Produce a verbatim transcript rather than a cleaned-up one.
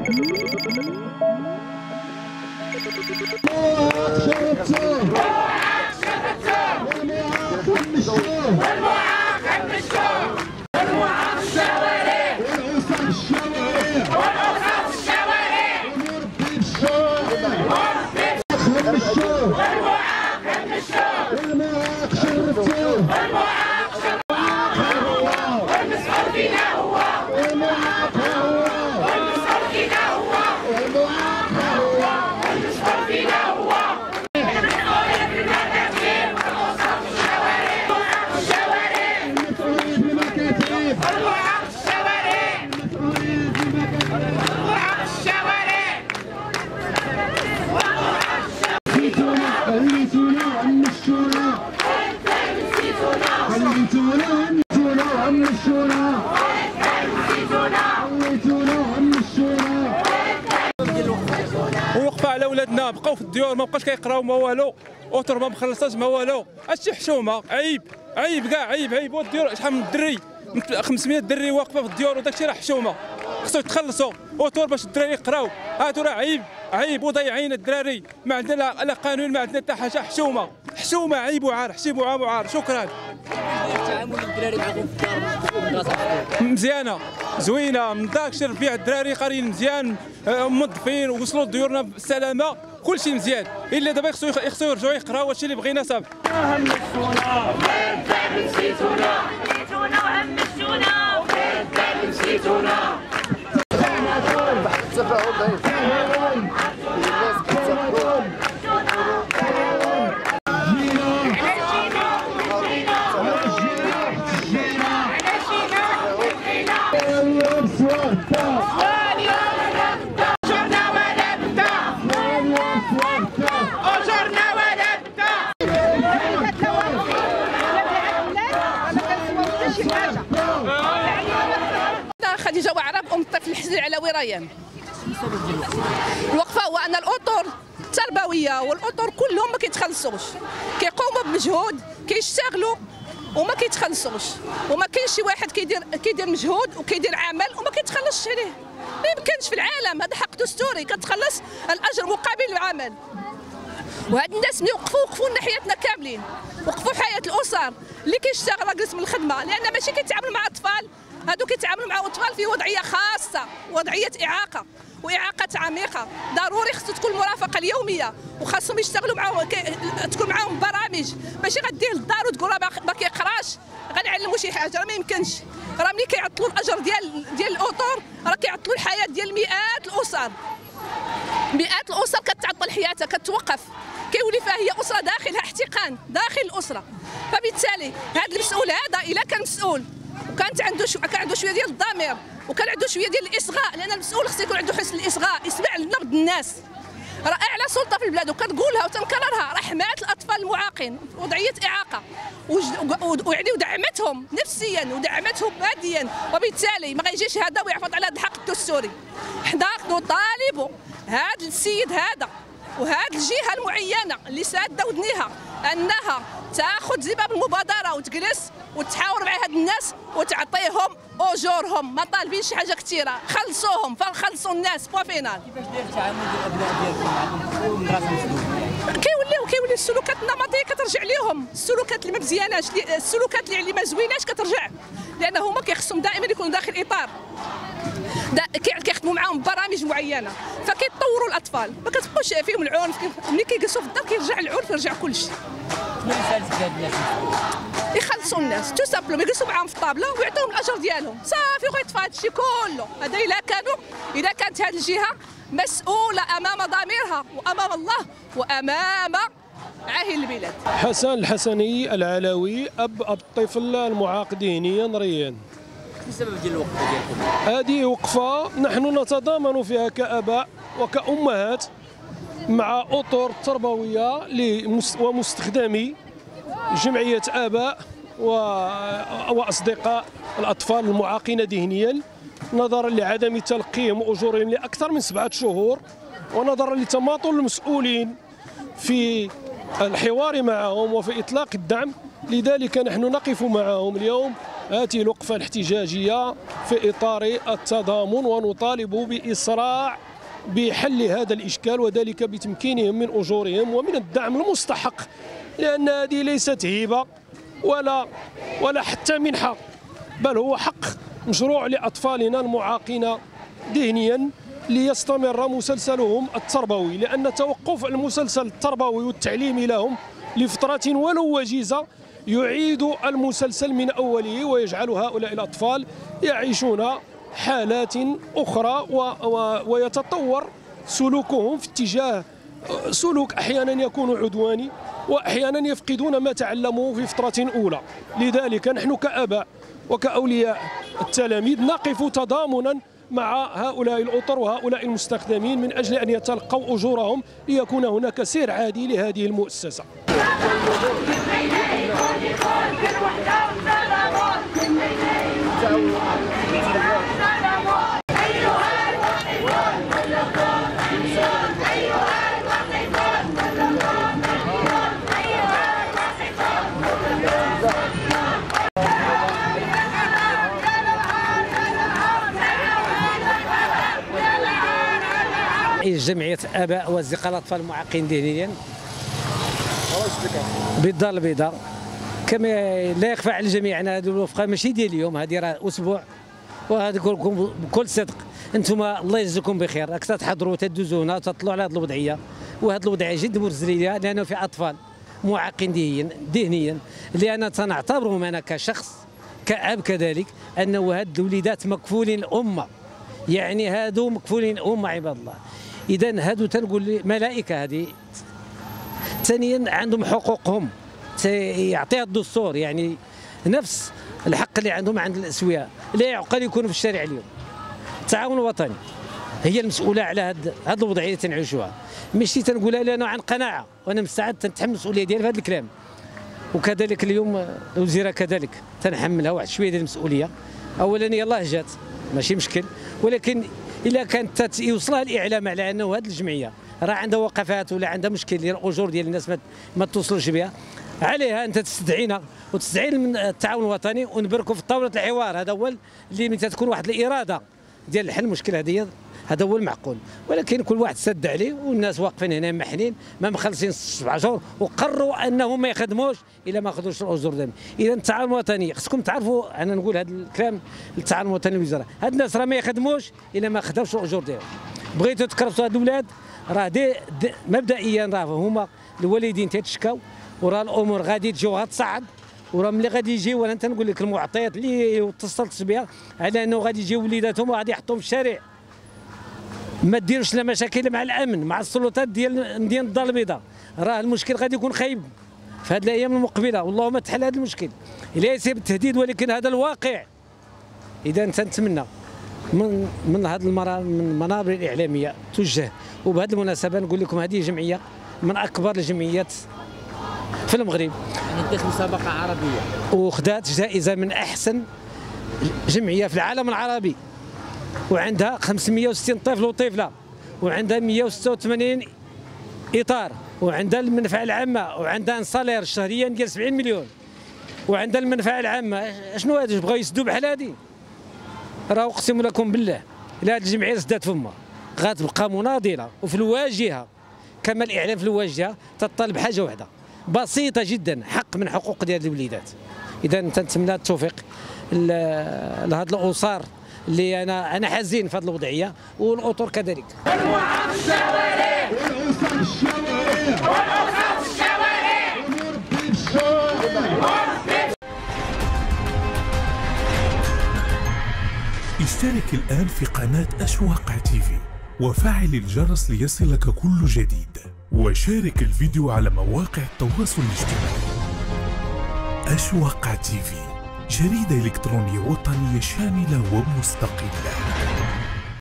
ووقفه على ولادنا بقاو في الديور ما بقاش كيقراو ما والو، اوتور ما مخلصاش ما والو، هادشي حشومه عيب عيب كاع عيب عيب. والديور شحال من دري خمسمية دري واقفه في الديور وداكشي راه حشومه، خصو يتخلصوا اوتور باش الدراري يقراو، هادو راه عيب عيب وضايعين الدراري، ما عندنا لا قانون ما عندنا حتى حاجه، حشومه حشومه عيب وعار حشيب وعار وعار. شكرا. تعامل الدراري معكم في المدرسه مزيانه زوينه، من داك الشيء ربيع الدراري قاريين مزيان موظفين ووصلوا لديورنا بالسلامه، كلشي مزيان، الا دابا خصو خصو يرجعوا يقراو، هادشي اللي بغينا صافي. همشونا نسيتونا نسيتونا وهمشونا نسيتونا خديجه وعرب ام الطفل الحزين العلوي ريان. الوقفه هو ان الاطر التربويه والاطر كلهم ما كيتخلصوش، كيقوموا بمجهود كيشتغلوا وما كيتخلصوش، وما كاينش شي واحد كيدير كيدير مجهود وكيدير عمل وما كيتخلصش عليه، ما يمكنش في العالم، هذا حق دستوري كتخلص الاجر مقابل العمل. وهاد الناس ملي وقفوا وقفوا ناحيتنا كاملين، وقفوا في حياه الاسر اللي كيشتغل راجل من الخدمه، لان ماشي كيتعاملوا مع اطفال، هادو كيتعاملوا مع اطفال في وضعيه خاصه، وضعيه اعاقه واعاقات عميقه، ضروري خصو تكون المرافقه اليوميه، وخاصهم يشتغلوا معاهم تكون معاهم برامج، ماشي غديه للدار وتقول راه ما كيقراش غنعلموا شي حاجه، راه ما يمكنش، راه ملي كيعطلوا الاجر ديال ديال الاطر راه كيعطلوا الحياه ديال مئات الاسر، مئات الاسر كتعطل حياتها كتوقف، كيولي فيها هي اسره داخلها احتقان داخل الاسره. فبالتالي هذا المسؤول هذا الا كان مسؤول وكانت عنده شو كان عنده شويه ديال الضمير وكان عنده شويه ديال الاصغاء، لان المسؤول خصو يكون عنده حسن الاصغاء، يسمع لنبض الناس، راه اعلى سلطه في البلاد وكنقولها وتنكررها، راه حمات الاطفال المعاقين وضعيه اعاقه ويعني ودعمتهم نفسيا ودعمتهم ماديا، وبالتالي ما غيجيش هذا ويعرض على هذا الحق الدستوري. حنا نطالبوا هذا السيد هذا وهذه الجهه المعينه اللي ساده ودنيها انها تاخذ زمام المبادره وتجلس وتحاور مع هاد الناس وتعطيهم اجورهم، ما طالبين شي حاجه كثيره، خلصوهم فنخلصوا الناس بوا فينال. كيفاش داير التعامل ديال الابناء ديالكم معكم في المدرسه مسؤولين؟ كيوليو كيولي السلوكات النمطيه كترجع لهم، السلوكات اللي ما مزياناش، السلوكات اللي ما زويناش كترجع، لان هما كيخصهم دائما يكونوا داخل اطار كيخدموا معاهم برامج معينه، فكيطوروا الاطفال، ما كتبقاوش فيهم العنف، ملي كيجلسوا في الدار كيرجع العنف يرجع كلشي. شنو رسالتك لهاد الناس؟ يخلصوا الناس تو سامبلوم، يجلسوا معاهم في الطابله ويعطيهم الاجر ديالهم، صافي وغيطفى هذا الشيء كله. هذا الا كانوا اذا كانت هذه الجهه مسؤوله امام ضميرها وامام الله وامام عاهل البلاد. حسن الحسني العلوي، اب الطفل المعاق ذهنيا ريان. شنو السبب ديال الوقفه ديالكم؟ هذه وقفه نحن نتضامن فيها كاباء وكامهات مع اطر تربويه ومستخدمي جمعيه اباء واصدقاء الاطفال المعاقين ذهنيا، نظرا لعدم تلقيهم اجورهم لاكثر من سبعه شهور، ونظرا لتماطل المسؤولين في الحوار معهم وفي اطلاق الدعم. لذلك نحن نقف معهم اليوم هذه الوقفة الاحتجاجية في إطار التضامن، ونطالب بإسراع بحل هذا الإشكال، وذلك بتمكينهم من أجورهم ومن الدعم المستحق، لأن هذه ليست هبة ولا ولا حتى منحة، بل هو حق مشروع لأطفالنا المعاقين ذهنيا ليستمر مسلسلهم التربوي، لأن توقف المسلسل التربوي والتعليمي لهم لفترة ولو وجيزة يعيد المسلسل من أوله، ويجعل هؤلاء الأطفال يعيشون حالات أخرى ويتطور سلوكهم في اتجاه سلوك أحيانا يكون عدواني، وأحيانا يفقدون ما تعلموه في فترة أولى. لذلك نحن كآباء وكأولياء التلاميذ نقف تضامنا مع هؤلاء الأطر وهؤلاء المستخدمين من أجل أن يتلقوا أجورهم ليكون هناك سير عادي لهذه المؤسسة. جمعية آباء وأصدقاء الأطفال المعاقين ذهنيا بالدار البيضاء. كما لا يخفى على الجميع أن هذه الوقفة ماشي ديال اليوم، هذه راه أسبوع، وهذا لكم بكل صدق أنتم الله يجزيكم بخير، راك تحضروا وتدوزوا هنا وتطلعوا على هذه الوضعية، وهذه الوضعية جد مرزلية، لأنه في أطفال معاقين ذهنيا، لأن سنعتبرهم أنا كشخص كأب كذلك أنه هاد الوليدات مكفولين الأمة، يعني هادو مكفولين الأمة عباد الله. إذا هادو تنقول لي ملائكة هذه. ثانيا عندهم حقوقهم يعطيها الدستور، يعني نفس الحق اللي عندهم عند الأسوياء، لا يعقل يكونوا في الشارع اليوم. التعاون الوطني هي المسؤولة على هاد هاد الوضعية اللي تنعيشوها، ماشي تنقولها لأنه عن قناعة، وأنا مستعد تنتحمل المسؤولية ديالي في هذا الكلام. وكذلك اليوم الوزيرة كذلك تنحملها واحد شوية ديال المسؤولية. أولا يلاه جات ماشي مشكل، ولكن إلا كانت يوصلها الإعلام على أنه هذه الجمعية راه عندها وقفات ولا عندها مشكل ديال الأجور ديال الناس ما, ما توصلش بها، عليها أنت تستدعينا وتستدعي من التعاون الوطني ونبركوا في طاولة الحوار. هذا هو اللي متى تكون واحد الإرادة ديال حل المشكل هذه، هذا هو المعقول. ولكن كل واحد سد عليه، والناس واقفين هنا محنين ما مخلصين سبع شهور، وقرروا انهم ما يخدموش الا ما اخذوش الاجور ديالهم. اذا التعاون الوطني خصكم تعرفوا، انا نقول هذا الكلام للتعاون الوطني والوزاره، هاد الناس راه ما يخدموش الا ما خداوش الاجور ديالهم. بغيتوا تكرفسوا هاد الاولاد، راه دي, دي مبدئيا راه هما الوالدين تيتشكاو، وراه الامور غادي تجي وغتصعد، وراه ملي غادي يجيو، وانا تنقول لك المعطيات اللي اتصلت بها على انه غادي يجيو وليداتهم وغادي يحطوهم في الشارع. ما ديروش لا مشاكل مع الامن مع السلطات ديال مدينه الدار البيضاء، راه المشكل غادي يكون خايب في هذه الايام المقبله، والله ما تحل هذا المشكل. ليس بالتهديد ولكن هذا الواقع. اذا تنتمنى من من هذه المرا من المنابر الاعلاميه توجه. وبهذه المناسبه نقول لكم هذه جمعيه من اكبر الجمعيات في المغرب، يعني ديت مسابقه عربيه وخذات جائزه من احسن جمعيه في العالم العربي، وعندها خمسمئة وستين طفل وطفله، وعندها مئة وستة وثمانين اطار، وعندها المنفعه العامه، وعندها صالير شهريا ديال سبعين مليون، وعندها المنفعه العامه. شنو هذا بغاو يسدوا بحال هذه؟ راه اقسم لكم بالله الا هذه الجمعيه سدات فمها غتبقى مناضله وفي الواجهه، كما الاعلام في الواجهه تطالب حاجه واحده بسيطه جدا، حق من حقوق ديال الوليدات. اذا نتمنى التوفيق لهذه الاسر اللي انا انا حزين في هذه الوضعيه، والاطر كذلك. والوقف في الشوارع والوقف في الشوارع والوقف في الشوارع ونربي الشوارع. اشترك الآن في قناة أشواق تيفي وفعل الجرس ليصلك كل جديد، وشارك الفيديو على مواقع التواصل الاجتماعي. أشواق تيفي، جريدة إلكترونية وطنية شاملة ومستقلة.